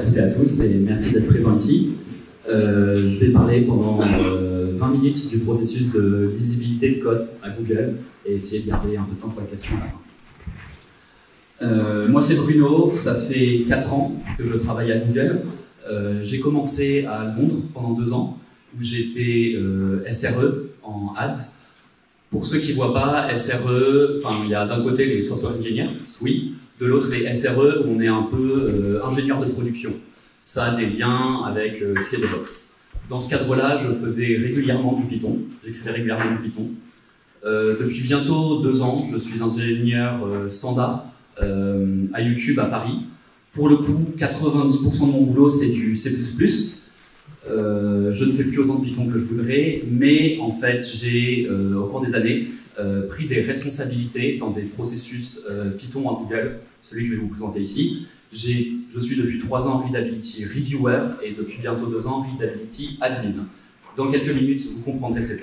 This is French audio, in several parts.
toutes et à tous et merci d'être présents ici. Je vais parler pendant 20 minutes du processus de lisibilité de code à Google et essayer de garder un peu de temps pour les questions à la fin. Moi c'est Bruno, ça fait 4 ans que je travaille à Google. J'ai commencé à Londres pendant 2 ans où j'étais SRE en ads. Pour ceux qui ne voient pas, SRE, il y a d'un côté les software engineers, SWE, de l'autre les SRE où on est un peu ingénieur de production. Ça a des liens avec ce qui est DevOps. Dans ce cadre-là, je faisais régulièrement du Python, j'écrivais régulièrement du Python. Depuis bientôt 2 ans, je suis ingénieur standard à YouTube à Paris. Pour le coup, 90% de mon boulot, c'est du C++. Je ne fais plus autant de Python que je voudrais, mais en fait, j'ai, au cours des années, pris des responsabilités dans des processus Python à Google, celui que je vais vous présenter ici. Je suis depuis 3 ans Readability Reviewer et depuis bientôt 2 ans Readability Admin. Dans quelques minutes, vous comprendrez ces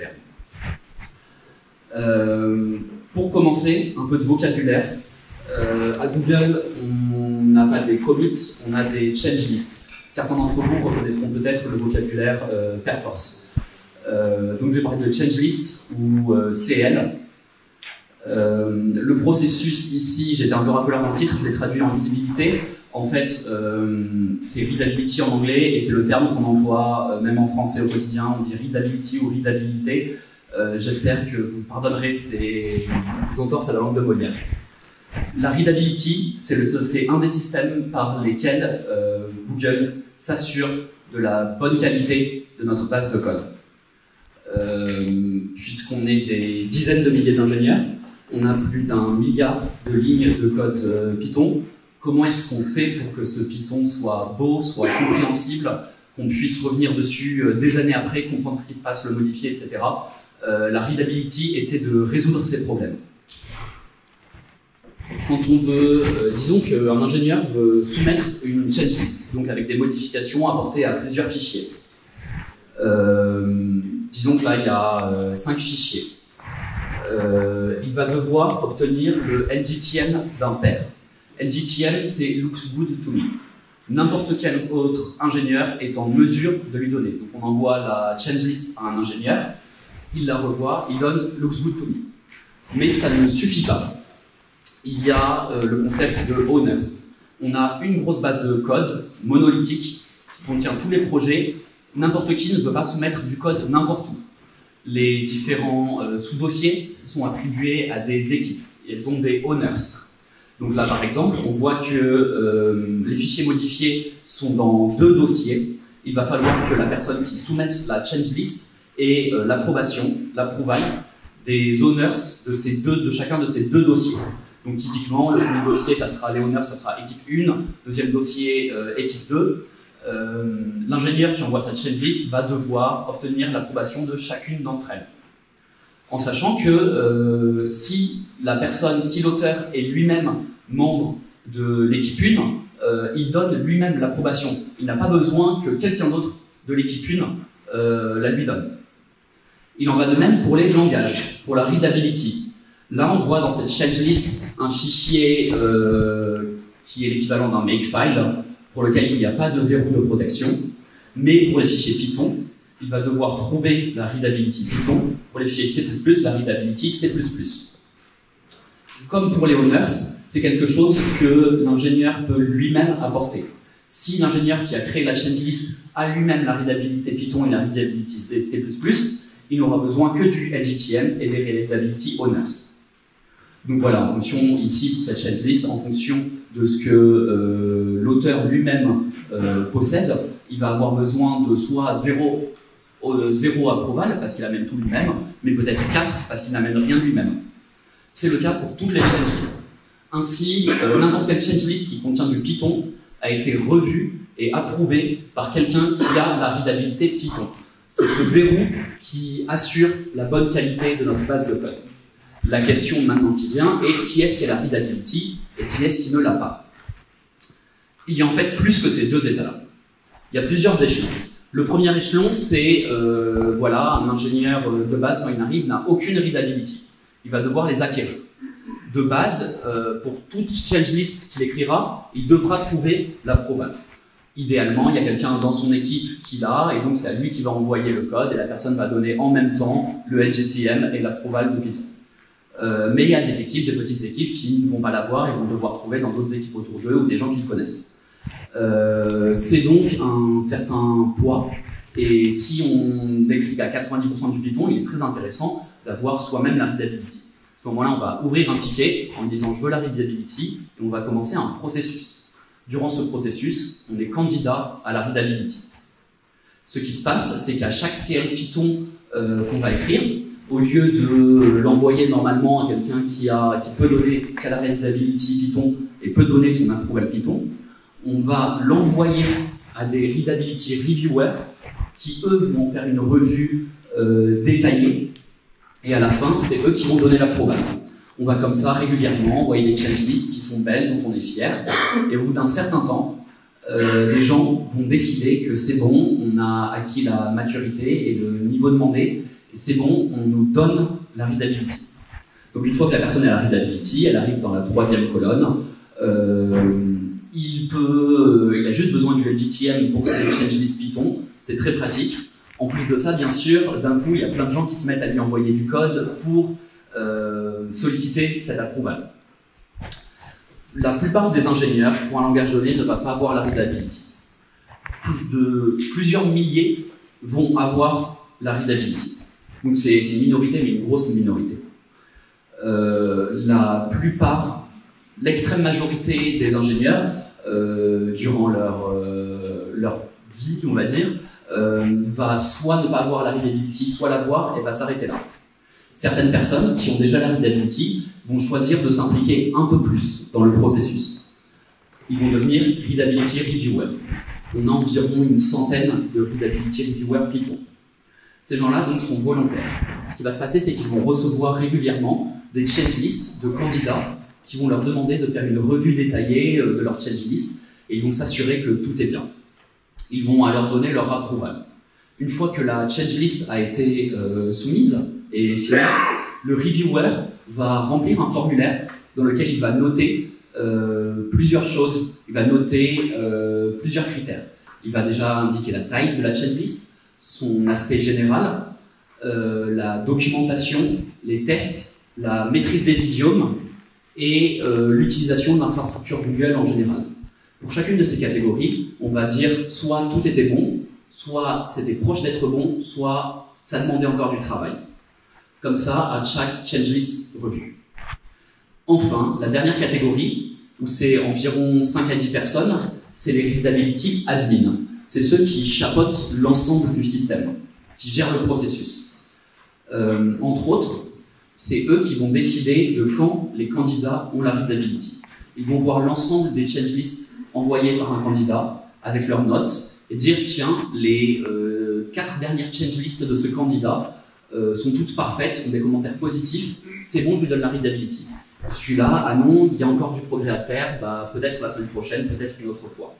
termes. Pour commencer, un peu de vocabulaire. À Google, on n'a pas des commits, on a des change lists. Certains d'entre vous reconnaîtront peut-être le vocabulaire Perforce. Donc je vais parler de change list ou CL. Le processus ici, j'étais un peu rappeleur dans le titre, je l'ai traduit en lisibilité. En fait, c'est readability en anglais et c'est le terme qu'on emploie même en français au quotidien. On dit readability ou readabilité. J'espère que vous pardonnerez ces entorses à la langue de Molière. La readability, c'est un des systèmes par lesquels Google s'assure de la bonne qualité de notre base de code. Puisqu'on est des dizaines de milliers d'ingénieurs, on a plus d'1 milliard de lignes de code Python. Comment est-ce qu'on fait pour que ce Python soit beau, soit compréhensible, qu'on puisse revenir dessus des années après, comprendre ce qui se passe, le modifier, etc. La readability essaie de résoudre ces problèmes. Quand on veut, disons qu'un ingénieur veut soumettre une change list, donc avec des modifications apportées à plusieurs fichiers. Disons que là, il y a 5 fichiers. Il va devoir obtenir le LGTM d'un pair. LGTM, c'est looks good to me. N'importe quel autre ingénieur est en mesure de lui donner. Donc on envoie la change list à un ingénieur, il la revoit, il donne looks good to me. Mais ça ne suffit pas. Il y a le concept de owners. On a une grosse base de code monolithique qui contient tous les projets. N'importe qui ne peut pas soumettre du code n'importe où. Les différents sous-dossiers sont attribués à des équipes. Elles ont des owners. Donc là, par exemple, on voit que les fichiers modifiés sont dans 2 dossiers. Il va falloir que la personne qui soumette la change list ait l'approbation, l'approval des owners de chacun de ces 2 dossiers. Donc typiquement, le premier dossier, ça sera les owners, ça sera équipe 1, deuxième dossier, équipe 2. L'ingénieur qui envoie sa change list va devoir obtenir l'approbation de chacune d'entre elles. En sachant que si l'auteur est lui-même membre de l'équipe 1, il donne lui-même l'approbation. Il n'a pas besoin que quelqu'un d'autre de l'équipe 1 la lui donne. Il en va de même pour les langages, pour la readability. Là, on voit dans cette change list un fichier qui est l'équivalent d'un makefile, pour lequel il n'y a pas de verrou de protection. Mais pour les fichiers Python, il va devoir trouver la readability Python. Pour les fichiers C++, la readability C++. Comme pour les owners, c'est quelque chose que l'ingénieur peut lui-même apporter. Si l'ingénieur qui a créé la change list a lui-même la readability Python et la readability C++, il n'aura besoin que du LGTM et des readability owners. Donc voilà, en fonction, ici, pour cette change list, en fonction de ce que l'auteur lui-même possède, il va avoir besoin de soit 0 approval, parce qu'il amène tout lui-même, mais peut-être 4, parce qu'il n'amène rien lui-même. C'est le cas pour toutes les change lists. Ainsi, n'importe quelle change list qui contient du Python a été revue et approuvée par quelqu'un qui a la readabilité Python. C'est ce verrou qui assure la bonne qualité de notre base de code. La question maintenant qui vient est qui est-ce qui a la readability et qui est-ce qui ne l'a pas. Il y a en fait plus que ces 2 états-là. Il y a plusieurs échelons. Le premier échelon, c'est voilà, un ingénieur de base, quand il arrive, n'a aucune readability. Il va devoir les acquérir. De base, pour toute change list qu'il écrira, il devra trouver l'approval. Idéalement, il y a quelqu'un dans son équipe qui l'a, et donc c'est à lui qui va envoyer le code, et la personne va donner en même temps le LGTM et l'approval de Python. Mais il y a des équipes, des petites équipes, qui ne vont pas l'avoir et vont devoir trouver dans d'autres équipes autour d'eux ou des gens qui le connaissent. C'est donc un certain poids, et si on écrit qu'à 90% du Python, il est très intéressant d'avoir soi-même la readability. À ce moment-là, on va ouvrir un ticket en disant « je veux la readability » et on va commencer un processus. Durant ce processus, on est candidat à la readability. Ce qui se passe, c'est qu'à chaque CL Python qu'on va écrire, au lieu de l'envoyer normalement à quelqu'un qui peut donner qu'à la readability Python et peut donner son approval Python, on va l'envoyer à des readability reviewers qui, eux, vont en faire une revue détaillée. Et à la fin, c'est eux qui vont donner l'approval. On va comme ça régulièrement envoyer des change lists qui sont belles, dont on est fier. Et au bout d'un certain temps, des gens vont décider que c'est bon, on a acquis la maturité et le niveau demandé, et c'est bon, on nous donne la readability. Donc une fois que la personne a la readability, elle arrive dans la 3e colonne. Il a juste besoin du LGTM pour ses change lists Python, c'est très pratique. En plus de ça, bien sûr, d'un coup, il y a plein de gens qui se mettent à lui envoyer du code pour solliciter cet approval. La plupart des ingénieurs, pour un langage donné, ne va pas avoir la readability. Plusieurs milliers vont avoir la readability. Donc c'est une minorité, mais une grosse minorité. L'extrême majorité des ingénieurs, durant leur vie, on va dire, va soit ne pas avoir la readability, soit l'avoir et va s'arrêter là. Certaines personnes qui ont déjà la readability vont choisir de s'impliquer un peu plus dans le processus. Ils vont devenir readability reviewers. On a environ une centaine de readability reviewers Python. Ces gens-là donc sont volontaires. Ce qui va se passer, c'est qu'ils vont recevoir régulièrement des change lists de candidats qui vont leur demander de faire une revue détaillée de leur change list et ils vont s'assurer que tout est bien. Ils vont alors donner leur approval. Une fois que la change list a été soumise et finie, le reviewer va remplir un formulaire dans lequel il va noter plusieurs choses. Il va noter plusieurs critères. Il va déjà indiquer la taille de la change list, son aspect général, la documentation, les tests, la maîtrise des idiomes et l'utilisation de l'infrastructure Google en général. Pour chacune de ces catégories, on va dire soit tout était bon, soit c'était proche d'être bon, soit ça demandait encore du travail. Comme ça, à chaque change list revue. Enfin, la dernière catégorie, où c'est environ 5 à 10 personnes, c'est les readability admin. C'est ceux qui chapeautent l'ensemble du système, qui gèrent le processus. Entre autres, c'est eux qui vont décider de quand les candidats ont la readability. Ils vont voir l'ensemble des change lists envoyés par un candidat avec leurs notes et dire tiens, les 4 dernières change lists de ce candidat sont toutes parfaites, ont des commentaires positifs, c'est bon, je lui donne la readability. Celui-là, ah non, il y a encore du progrès à faire, bah, peut-être la semaine prochaine, peut-être une autre fois.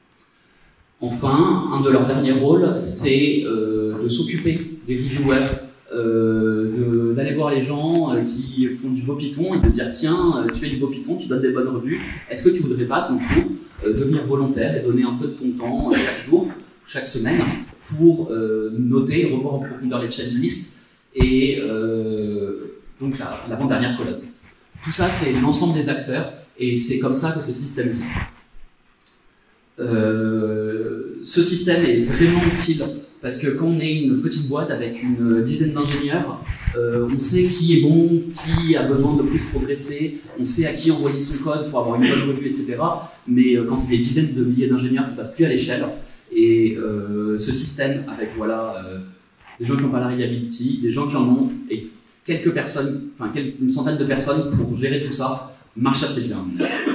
Enfin, un de leurs derniers rôles, c'est de s'occuper des reviewers, d'aller voir les gens qui font du beau Python et de dire tiens, tu fais du beau Python, tu donnes des bonnes revues, est-ce que tu voudrais pas à ton tour devenir volontaire et donner un peu de ton temps chaque jour, chaque semaine pour noter et revoir en profondeur les change lists et donc l'avant-dernière colonne. Tout ça, c'est l'ensemble des acteurs et c'est comme ça que ce système vit. Ce système est vraiment utile parce que quand on est une petite boîte avec une dizaine d'ingénieurs, on sait qui est bon, qui a besoin de plus progresser, on sait à qui envoyer son code pour avoir une bonne revue, etc. Mais quand c'est des dizaines de milliers d'ingénieurs, ça ne passe plus à l'échelle. Et ce système, avec voilà, des gens qui n'ont pas la readability, des gens qui en ont, et quelques personnes, enfin une centaine de personnes pour gérer tout ça, marche assez bien.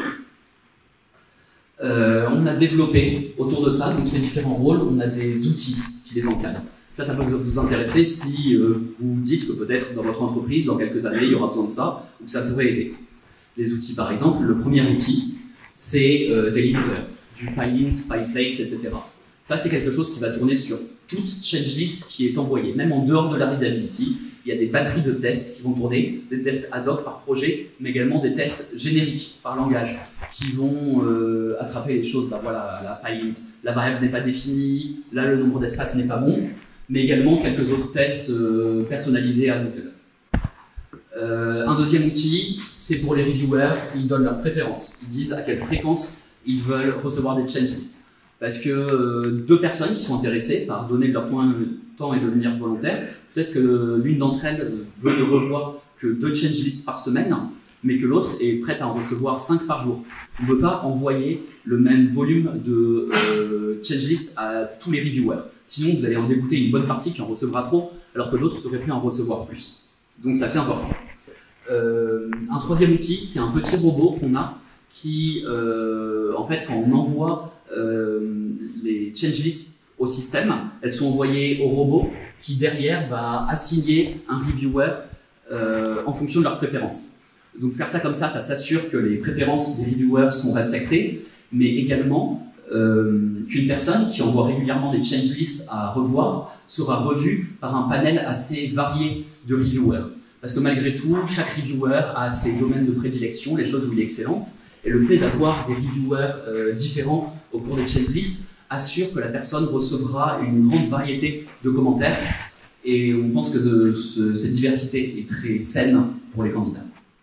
On a développé autour de ça, donc ces différents rôles, on a des outils qui les encadrent. Ça peut vous intéresser si vous dites que peut-être dans votre entreprise, dans quelques années, il y aura besoin de ça, ou que ça pourrait aider. Les outils, par exemple, le premier outil, c'est des limiters, du PyLint, PyFlakes, etc. Ça, c'est quelque chose qui va tourner sur toute changelist qui est envoyée, même en dehors de la readability. Il y a des batteries de tests qui vont tourner, des tests ad hoc par projet, mais également des tests génériques par langage qui vont attraper les choses. Bah voilà, la paint, la variable n'est pas définie, là le nombre d'espaces n'est pas bon, mais également quelques autres tests personnalisés à Google. Un deuxième outil, c'est pour les reviewers, ils donnent leurs préférences. Ils disent à quelle fréquence ils veulent recevoir des changelists. Parce que deux personnes qui sont intéressées par donner de leur temps et devenir volontaires, peut-être que l'une d'entre elles veut ne revoir que 2 changelists par semaine, mais que l'autre est prête à en recevoir 5 par jour. On ne peut pas envoyer le même volume de changelists à tous les reviewers. Sinon, vous allez en dégoûter une bonne partie qui en recevra trop, alors que l'autre serait prêt à en recevoir plus. Donc c'est assez important. Un troisième outil, c'est un petit robot qu'on a qui, en fait, quand on envoie les changelists au système, elles sont envoyées au robot qui derrière va assigner un reviewer en fonction de leurs préférences. Donc faire ça comme ça s'assure que les préférences des reviewers sont respectées, mais également qu'une personne qui envoie régulièrement des changelists à revoir sera revue par un panel assez varié de reviewers. Parce que malgré tout, chaque reviewer a ses domaines de prédilection, les choses où il est excellent, et le fait d'avoir des reviewers différents au cours des changelists assure que la personne recevra une grande variété de commentaires, et on pense que cette diversité est très saine pour les candidats.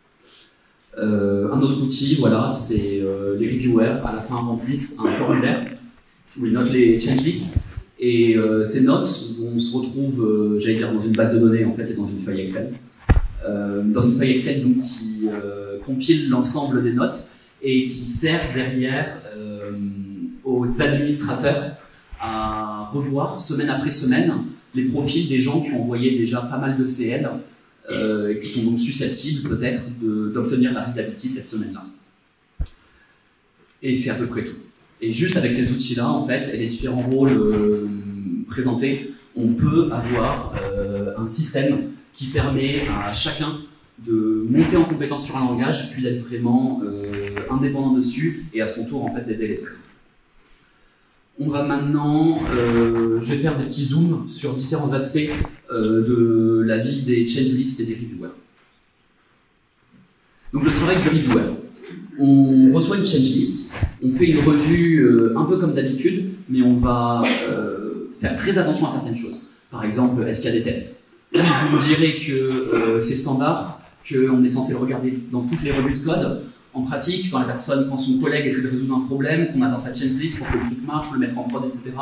Un autre outil, voilà, c'est les reviewers à la fin remplissent un formulaire où ils notent les changelists, et ces notes, on se retrouve, j'allais dire dans une base de données, en fait c'est dans une feuille Excel. Dans une feuille Excel donc, qui compile l'ensemble des notes et qui sert derrière aux administrateurs à revoir semaine après semaine les profils des gens qui ont envoyé déjà pas mal de CL et qui sont donc susceptibles peut-être d'obtenir la readability cette semaine-là. Et c'est à peu près tout. Et juste avec ces outils-là, en fait, et les différents rôles présentés, on peut avoir un système qui permet à chacun de monter en compétence sur un langage, puis d'être vraiment indépendant dessus, et à son tour, en fait, d'aider les autres. On va maintenant, je vais faire des petits zooms sur différents aspects de la vie des changelists et des reviewers. Donc le travail du reviewer. On reçoit une changelist, on fait une revue un peu comme d'habitude, mais on va faire très attention à certaines choses. Par exemple, est-ce qu'il y a des tests? Vous me direz que c'est standard, qu'on est censé le regarder dans toutes les revues de code. En pratique, quand son collègue essaie de résoudre un problème, qu'on attend sa changelist pour que le truc marche, le mettre en prod, etc.,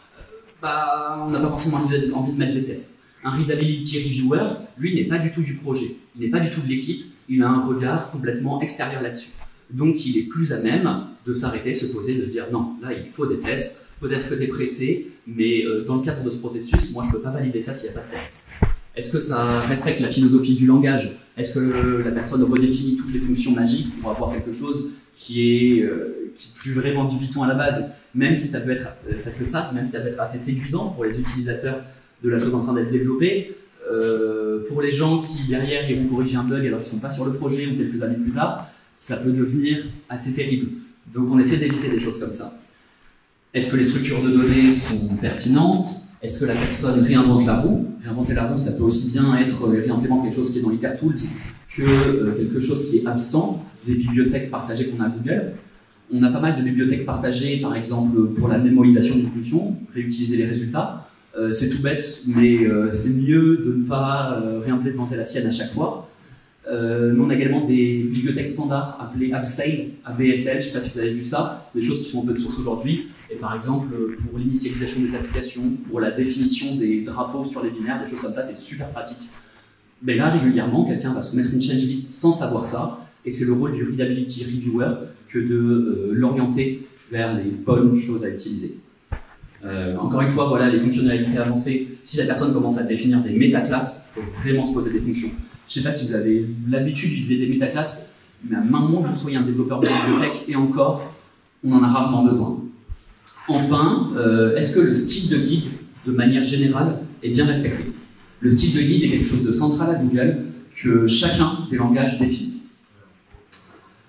on n'a pas forcément envie de mettre des tests. Un readability reviewer, lui, n'est pas du tout du projet, il n'est pas du tout de l'équipe, il a un regard complètement extérieur là-dessus. Donc il est plus à même de s'arrêter, se poser, de dire non, là il faut des tests, peut-être que tu es pressé, mais dans le cadre de ce processus, moi je ne peux pas valider ça s'il n'y a pas de test. Est-ce que ça respecte la philosophie du langage? Est-ce que la personne redéfinit toutes les fonctions magiques pour avoir quelque chose qui pue vraiment du Python à la base, même si ça peut être, parce que ça, même si ça peut être assez séduisant pour les utilisateurs de la chose en train d'être développée, pour les gens qui derrière iront corriger un bug alors qu'ils ne sont pas sur le projet ou quelques années plus tard, ça peut devenir assez terrible. Donc on essaie d'éviter des choses comme ça. Est-ce que les structures de données sont pertinentes? Est-ce que la personne réinvente la roue? Réinventer la roue, ça peut aussi bien être réimplémenter quelque chose qui est dans IterTools que quelque chose qui est absent des bibliothèques partagées qu'on a à Google. On a pas mal de bibliothèques partagées, par exemple pour la mémorisation d'une fonction, réutiliser les résultats. C'est tout bête, mais c'est mieux de ne pas réimplémenter la sienne à chaque fois. Mais on a également des bibliothèques standards appelées ABSAIL, ABSL, je ne sais pas si vous avez vu ça, c'est des choses qui sont un peu de source aujourd'hui. Et par exemple, pour l'initialisation des applications, pour la définition des drapeaux sur les binaires, des choses comme ça, c'est super pratique. Mais là, régulièrement, quelqu'un va se mettre une changelist sans savoir ça, et c'est le rôle du readability reviewer que de l'orienter vers les bonnes choses à utiliser. Encore une fois, voilà les fonctionnalités avancées. Si la personne commence à définir des métaclasses, il faut vraiment se poser des fonctions. Je ne sais pas si vous avez l'habitude d'utiliser des métaclasses, mais à un moment que vous soyez un développeur de bibliothèque, et encore, on en a rarement besoin. Enfin, est-ce que le style de guide, de manière générale, est bien respecté? Le style de guide est quelque chose de central à Google que chacun des langages définit.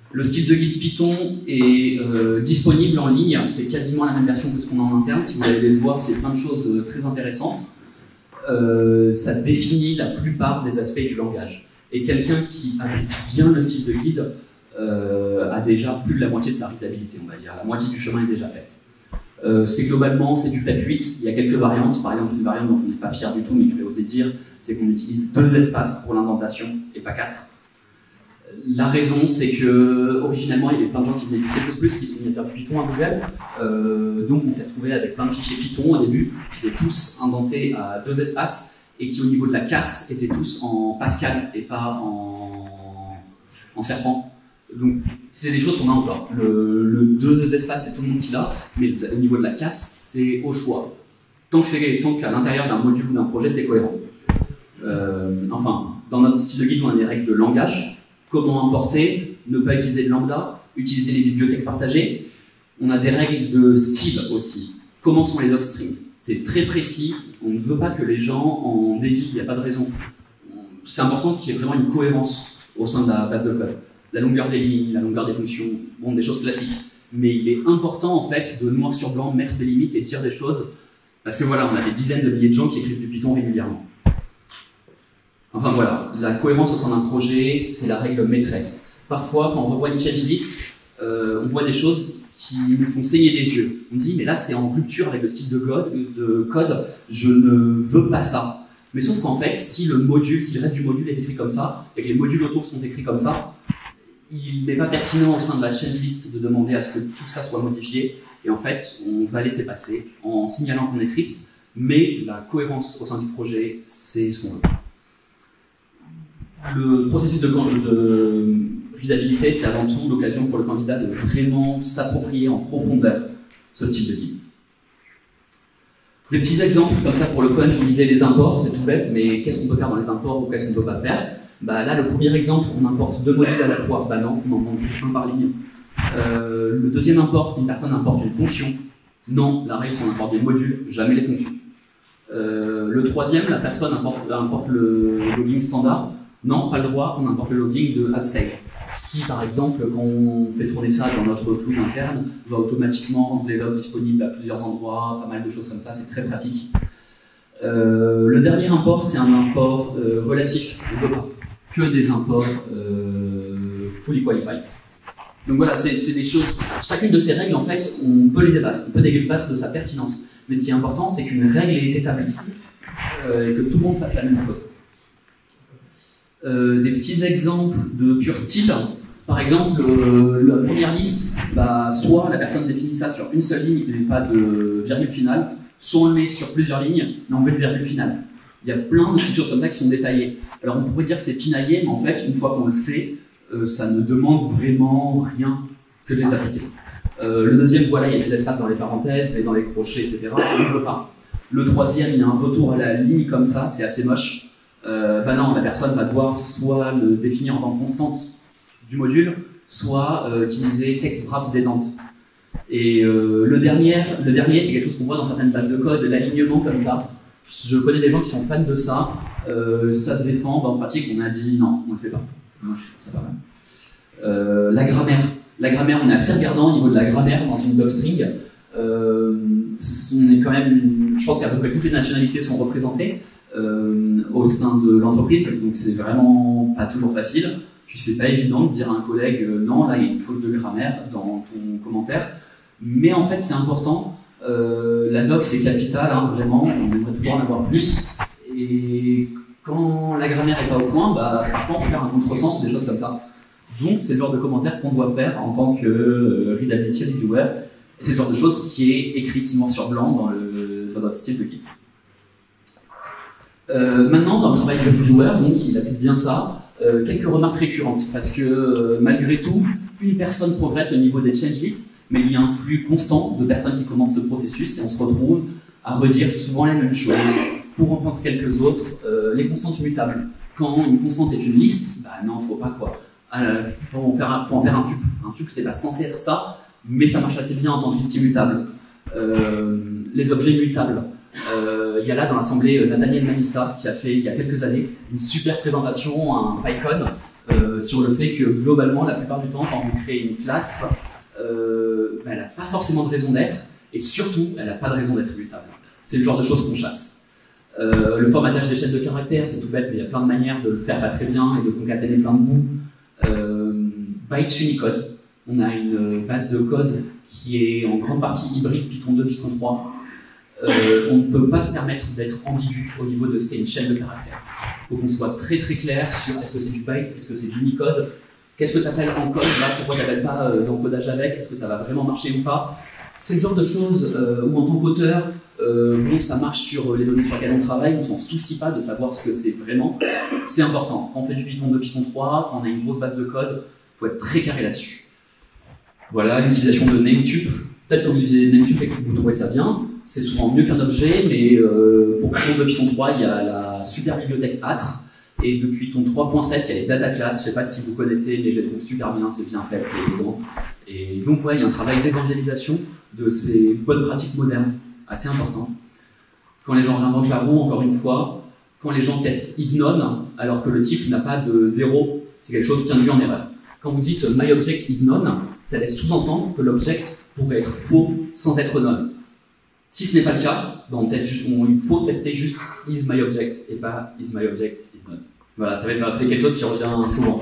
Le style de guide Python est disponible en ligne, c'est quasiment la même version que ce qu'on a en interne. Si vous allez le voir, c'est plein de choses très intéressantes. Ça définit la plupart des aspects du langage. Et quelqu'un qui applique bien le style de guide a déjà plus de la moitié de sa readabilité, on va dire. La moitié du chemin est déjà faite. Globalement, c'est du fait 8. Il y a quelques variantes. Par exemple, une variante dont on n'est pas fier du tout, mais que je vais oser dire, c'est qu'on utilise 2 espaces pour l'indentation et pas 4. La raison, c'est que originellement, il y avait plein de gens qui venaient du C++, qui sont venus faire du Python à Google. Donc, on s'est retrouvé avec plein de fichiers Python au début, qui étaient tous indentés à 2 espaces et qui, au niveau de la casse, étaient tous en Pascal et pas en Serpent. Donc, c'est des choses qu'on a encore. Le 2 espaces, c'est tout le monde qui l'a, mais au niveau de la casse, c'est au choix. Tant qu'à l'intérieur d'un module ou d'un projet, c'est cohérent. Enfin, dans notre style de guide, on a des règles de langage. Comment importer, ne pas utiliser de lambda, utiliser les bibliothèques partagées. On a des règles de style aussi. Comment sont les docstrings? C'est très précis, on ne veut pas que les gens en dévient, il n'y a pas de raison. C'est important qu'il y ait vraiment une cohérence au sein de la base de code. La longueur des lignes, la longueur des fonctions, bon, des choses classiques. Mais il est important en fait de noir sur blanc mettre des limites et dire des choses, parce que voilà, on a des dizaines de milliers de gens qui écrivent du Python régulièrement. Enfin voilà, la cohérence au sein d'un projet, c'est la règle maîtresse. Parfois, quand on revoit une change list, on voit des choses qui nous font saigner les yeux. On dit, mais là c'est en rupture avec le style de code, je ne veux pas ça. Mais sauf qu'en fait, si le reste du module est écrit comme ça, et que les modules autour sont écrits comme ça, il n'est pas pertinent au sein de la change list de demander à ce que tout ça soit modifié. Et en fait, on va laisser passer en signalant qu'on est triste, mais la cohérence au sein du projet, c'est ce qu'on veut. Le processus de readabilité, c'est avant tout l'occasion pour le candidat de vraiment s'approprier en profondeur ce style de guide. Des petits exemples comme ça pour le fun, je vous disais les imports, c'est tout bête, mais qu'est-ce qu'on peut faire dans les imports ou qu'est-ce qu'on ne peut pas faire? Là, le premier exemple, on importe 2 modules à la fois. Non, on en manque juste un par ligne. Le deuxième import, une personne importe une fonction. Non, la règle, c'est on importe des modules, jamais les fonctions. Le troisième, la personne importe le logging standard. Non, pas le droit, on importe le logging de AppSave, qui par exemple, quand on fait tourner ça dans notre cloud interne, va automatiquement rendre les logs disponibles à plusieurs endroits, pas mal de choses comme ça, c'est très pratique. Le dernier import, c'est un import relatif, on ne veut pas que des imports fully qualified. Donc voilà, c'est des choses, chacune de ces règles, en fait, on peut les débattre, on peut débattre de sa pertinence, mais ce qui est important, c'est qu'une règle est établie, et que tout le monde fasse la même chose. Des petits exemples de pur style. Par exemple, la première liste, soit la personne définit ça sur une seule ligne et pas de virgule finale, soit on le met sur plusieurs lignes, mais on veut une virgule finale. Il y a plein de petites choses comme ça qui sont détaillées. Alors on pourrait dire que c'est pinaillé, mais en fait, une fois qu'on le sait, ça ne demande vraiment rien que de les appliquer. Le deuxième, voilà, il y a des espaces dans les parenthèses et dans les crochets, etc. On ne veut pas. Le troisième, il y a un retour à la ligne comme ça, c'est assez moche. Non, la personne va devoir soit le définir en tant que constante du module, soit utiliser text wrap dedans. Et le dernier, c'est quelque chose qu'on voit dans certaines bases de code, l'alignement comme ça. Je connais des gens qui sont fans de ça. Ça se défend, en pratique, on a dit non, on ne le fait pas. Non, je trouve ça pas mal. La grammaire, on est assez regardant au niveau de la grammaire dans une docstring. On est quand même, je pense qu'à peu près toutes les nationalités sont représentées. Au sein de l'entreprise, donc c'est vraiment pas toujours facile. Puis c'est pas évident de dire à un collègue non, là il y a une faute de grammaire dans ton commentaire, mais en fait c'est important. La doc c'est capital, hein, vraiment, on aimerait toujours en avoir plus. Et quand la grammaire est pas au point, parfois on peut faire un contresens ou des choses comme ça. Donc c'est le genre de commentaire qu'on doit faire en tant que readability reviewer, et c'est le genre de choses qui est écrite noir sur blanc dans notre style de guide. Maintenant, dans le travail du reviewer, donc il applique bien ça, quelques remarques récurrentes, parce que malgré tout, une personne progresse au niveau des change lists, mais il y a un flux constant de personnes qui commencent ce processus, et on se retrouve à redire souvent les mêmes choses. Pour en prendre quelques autres, les constantes mutables. Quand une constante est une liste, non, faut pas quoi. Faut en faire un tuple. Un tuple, c'est pas censé être ça, mais ça marche assez bien en tant que liste immutable. Les objets mutables. Il y a là dans l'assemblée Nathaniel Manista qui a fait il y a quelques années une super présentation, un PyCon sur le fait que globalement, la plupart du temps, quand vous créez une classe, elle n'a pas forcément de raison d'être, et surtout, elle n'a pas de raison d'être immutable. C'est le genre de choses qu'on chasse. Le formatage des chaînes de caractères, c'est tout bête, mais il y a plein de manières de le faire pas très bien et de concaténer plein de mots. Bytes Unicode, on a une base de code qui est en grande partie hybride Python 2, Python 3. On ne peut pas se permettre d'être ambigu au niveau de ce qu'est une chaîne de caractères. Il faut qu'on soit très très clair sur est-ce que c'est du byte, est-ce que c'est du Unicode, qu'est-ce que tu appelles en code, là, pourquoi tu n'appelles pas d'encodage avec, est-ce que ça va vraiment marcher ou pas. C'est le genre de choses où en tant qu'auteur, bon, ça marche sur les données sur lesquelles on travaille, on ne s'en soucie pas de savoir ce que c'est vraiment. C'est important. Quand on fait du Python 2, Python 3, quand on a une grosse base de code, il faut être très carré là-dessus. Voilà, l'utilisation de Nametup. Peut-être que vous utilisez Nametup et que vous trouvez ça bien. C'est souvent mieux qu'un objet, mais pour Python 2, Python 3, il y a la super bibliothèque Atre. Et depuis Python 3.7, il y a les data classes. Je ne sais pas si vous connaissez, mais je les trouve super bien, c'est bien fait, c'est élégant. Et donc, ouais, il y a un travail d'évangélisation de ces bonnes pratiques modernes, assez important. Quand les gens réinventent la roue, encore une fois, quand les gens testent isNone, alors que le type n'a pas de 0, c'est quelque chose qui induit en erreur. Quand vous dites myObject is none, ça laisse sous-entendre que l'object pourrait être faux sans être none. Si ce n'est pas le cas, ben il faut tester juste isMyObject et pas isMyObject is none. Voilà, c'est quelque chose qui revient souvent.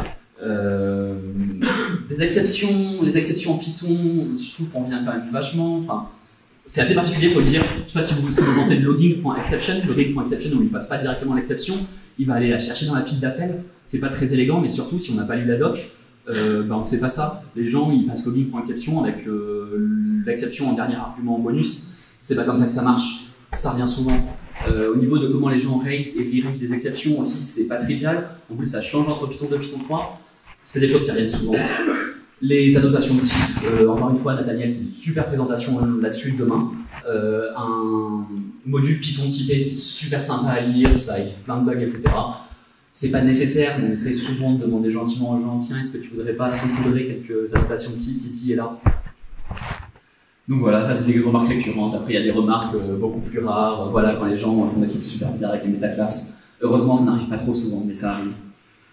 Les exceptions en Python, je trouve qu'on revient quand même vachement. Enfin, c'est assez particulier, il faut le dire. Je ne sais pas si vous pensez de logging.exception. Logging.exception, on ne lui passe pas directement l'exception. Il va aller la chercher dans la pile d'appel. C'est pas très élégant, mais surtout, si on n'a pas lu la doc, on ne sait pas ça. Les gens, ils passent logging.exception avec l'exception en dernier argument en bonus. C'est pas comme ça que ça marche. Ça revient souvent. Au niveau de comment les gens raise et re-raise des exceptions aussi, c'est pas trivial. En plus, ça change entre Python 2 et Python 3. C'est des choses qui reviennent souvent. Les annotations de type, encore une fois, Nathaniel fait une super présentation là-dessus demain. Un module Python typé, c'est super sympa à lire, ça évite plein de bugs, etc. C'est pas nécessaire, mais on essaie souvent de demander gentiment aux gens, tiens, est-ce que tu voudrais pas saupoudrer quelques annotations de type ici et là? Donc voilà, ça c'est des remarques récurrentes. Après, il y a des remarques beaucoup plus rares. Voilà, quand les gens font des trucs super bizarres avec les métaclasses. Heureusement, ça n'arrive pas trop souvent, mais ça arrive.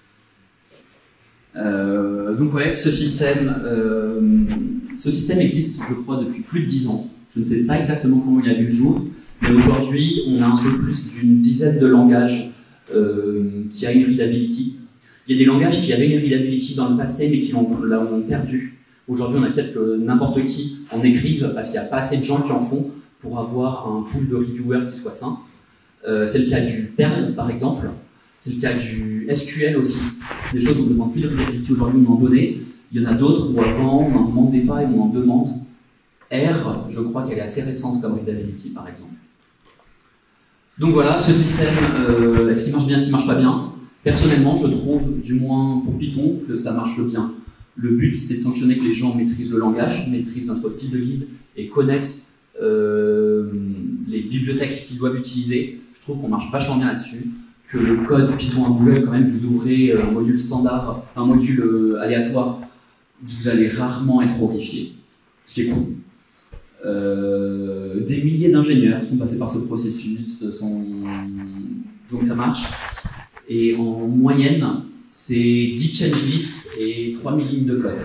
Donc ouais, ce système existe, je crois, depuis plus de 10 ans. Je ne sais pas exactement comment il a vu le jour, mais aujourd'hui, on a un peu plus d'une dizaine de langages qui a une readability. Il y a des langages qui avaient une readability dans le passé, mais qui l'ont perdu. Aujourd'hui, on accepte que n'importe qui en écrive, parce qu'il n'y a pas assez de gens qui en font pour avoir un pool de reviewers qui soit sain. C'est le cas du Perl, par exemple. C'est le cas du SQL aussi. C'est des choses où on ne demande plus de readability aujourd'hui, on en donnait. Il y en a d'autres où avant, on n'en demandait pas et on en demande. R, je crois qu'elle est assez récente comme readability, par exemple. Donc voilà, ce système, est-ce qu'il marche bien, est-ce qu'il ne marche pas bien? Personnellement, je trouve, du moins pour Python, que ça marche bien. Le but, c'est de sanctionner que les gens maîtrisent le langage, maîtrisent notre style de guide et connaissent les bibliothèques qu'ils doivent utiliser. Je trouve qu'on marche vachement bien là-dessus. Que le code Python à Google, quand même, vous ouvrez un module standard, un module aléatoire, vous allez rarement être horrifié. Ce qui est cool. Des milliers d'ingénieurs sont passés par ce processus, donc ça marche. Et en moyenne, c'est 10 change lists et 3000 lignes de code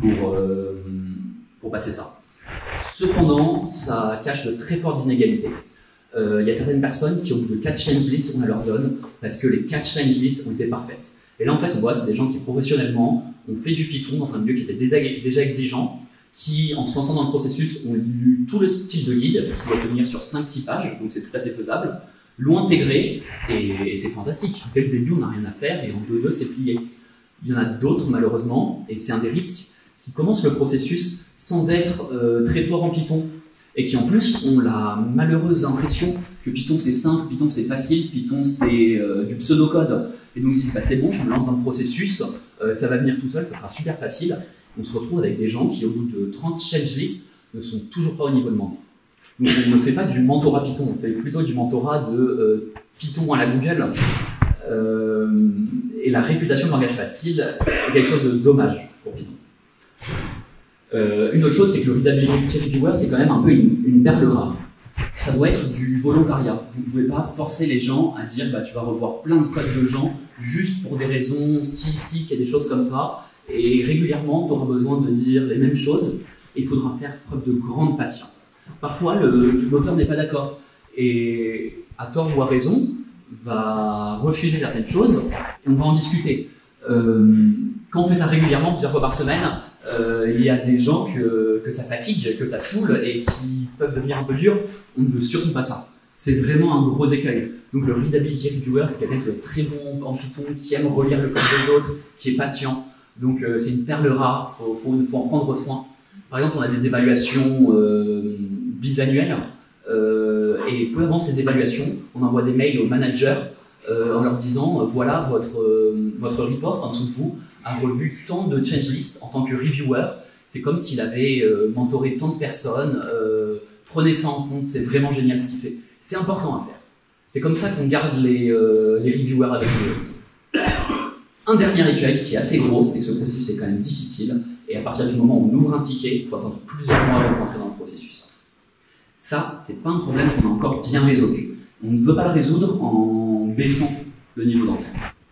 pour passer ça. Cependant, ça cache de très fortes inégalités. Il y a certaines personnes qui, au bout de 4 change lists, on leur donne parce que les 4 change lists ont été parfaites. Et là, en fait, on voit, c'est des gens qui, professionnellement, ont fait du Python dans un milieu qui était déjà exigeant, qui, en se lançant dans le processus, ont lu tout le style de guide, qui doit tenir sur 5-6 pages, donc c'est tout à fait faisable, l'ont intégré, et c'est fantastique. Dès le début, on n'a rien à faire, et en 2-2, c'est plié. Il y en a d'autres, malheureusement, et c'est un des risques, qui commencent le processus sans être très fort en Python, et qui, en plus, ont la malheureuse impression que Python, c'est simple, Python, c'est facile, Python, c'est du pseudocode. Et donc, ils se disent, bah, c'est bon, je me lance dans le processus, ça va venir tout seul, ça sera super facile. On se retrouve avec des gens qui, au bout de 30 change lists, ne sont toujours pas au niveau demandé. Donc on ne fait pas du mentorat Python, on fait plutôt du mentorat de Python à la Google. Et la réputation de langage facile est quelque chose de dommage pour Python. Une autre chose, c'est que le readability reviewer, c'est quand même un peu une perle rare. ça doit être du volontariat. Vous ne pouvez pas forcer les gens à dire bah, tu vas revoir plein de codes de gens juste pour des raisons stylistiques et des choses comme ça. Et régulièrement, tu auras besoin de dire les mêmes choses et il faudra faire preuve de grande patience. Parfois, l'auteur n'est pas d'accord et, à tort ou à raison, va refuser certaines choses et on va en discuter. Quand on fait ça régulièrement, plusieurs fois par semaine, il y a des gens que ça fatigue, que ça saoule et qui peuvent devenir un peu durs. On ne veut surtout pas ça. C'est vraiment un gros écueil. Donc le readability reviewer, c'est quelqu'un qui est très bon en Python, qui aime relire le code des autres, qui est patient. Donc c'est une perle rare, faut en prendre soin. Par exemple, on a des évaluations bisannuelles et peu avant ces évaluations, on envoie des mails aux managers en leur disant voilà, votre report en dessous de vous a revu tant de change list en tant que reviewer. C'est comme s'il avait mentoré tant de personnes. Prenez ça en compte, c'est vraiment génial ce qu'il fait. C'est important à faire. C'est comme ça qu'on garde les reviewers avec nous aussi. Un dernier écueil qui est assez gros, c'est que ce processus est quand même difficile. Et à partir du moment où on ouvre un ticket, il faut attendre plusieurs mois avant de rentrer dans le processus. Ça, c'est pas un problème qu'on a encore bien résolu. On ne veut pas le résoudre en baissant le niveau d'entrée.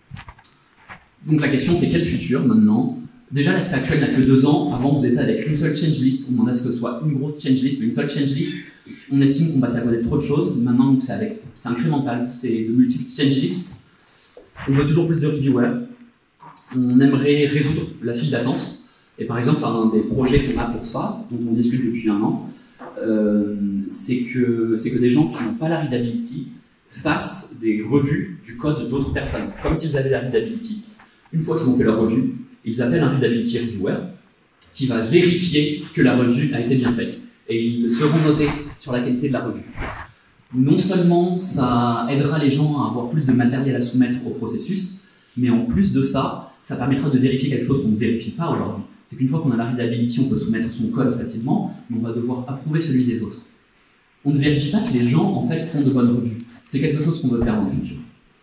Donc la question, c'est quel futur maintenant? Déjà, l'aspect actuel n'a que 2 ans. Avant, on faisait ça avec une seule change list. On demandait à ce que ce soit une grosse change list, mais une seule change list. On estime qu'on passe à côté de trop de choses. Maintenant, c'est incrémental, c'est de multiples change lists. On veut toujours plus de reviewers. On aimerait résoudre la file d'attente. Et par exemple, un des projets qu'on a pour ça, dont on discute depuis 1 an, c'est que des gens qui n'ont pas la readability fassent des revues du code d'autres personnes, comme s'ils avaient la readability. Une fois qu'ils ont fait leur revue, ils appellent un readability reviewer qui va vérifier que la revue a été bien faite. Et ils seront notés sur la qualité de la revue. Non seulement ça aidera les gens à avoir plus de matériel à soumettre au processus, mais en plus de ça, ça permettra de vérifier quelque chose qu'on ne vérifie pas aujourd'hui. C'est qu'une fois qu'on a la readability, on peut soumettre son code facilement, mais on va devoir approuver celui des autres. On ne vérifie pas que les gens en fait font de bonnes revues. C'est quelque chose qu'on veut faire dans le futur.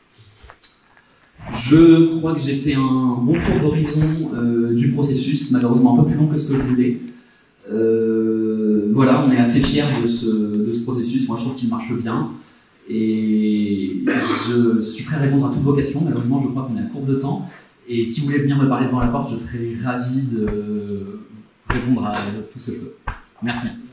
Je crois que j'ai fait un bon tour d'horizon du processus, malheureusement un peu plus long que ce que je voulais. Voilà, on est assez fiers de ce processus. Moi, je trouve qu'il marche bien. Et je suis prêt à répondre à toutes vos questions. Malheureusement, je crois qu'on est à court de temps. Et si vous voulez venir me parler devant la porte, je serai ravi de répondre à tout ce que je peux. Merci.